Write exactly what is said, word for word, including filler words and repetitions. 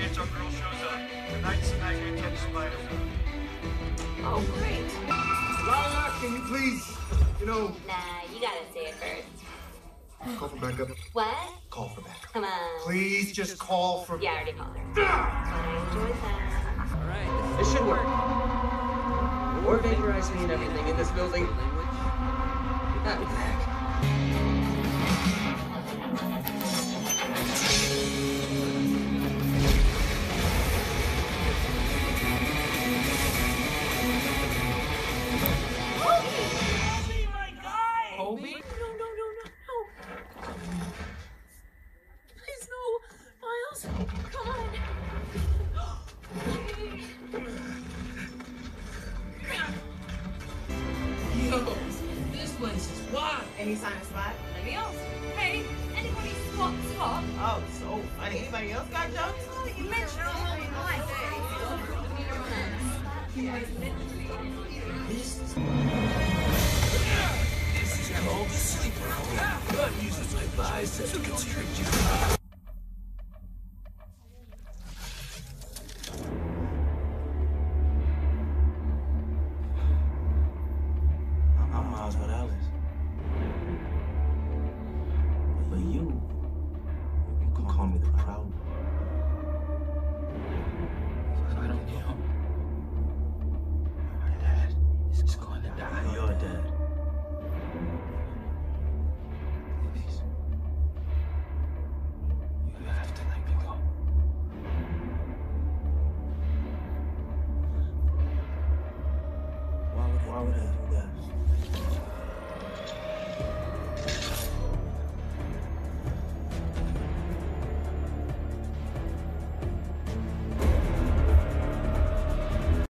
chance our girl shows up. Tonight's the night we catch Spider. Oh, great. Lala, can you please, you know... Nah, you gotta say it first. Call for backup. What? Call for backup. Come on. Please just call for... Yeah, I already called her. I enjoyed that. All right. This should work. Or vaporize me and everything in this building. I'll be back. Obi? No, no, no, no, no. Please, no. Miles, come on. Yo, this place is wild. Any sign of spot? Anybody else? Hey, anybody spot spot? Oh, so funny. Anybody else got jokes? Oh, you mentioned it every night. This is... This is called the sleeper. God uses my biceps to constrict you. I'm Miles Morales. But you, you can call me the Prowler. If I don't get home, My dad is going to die. Your dad.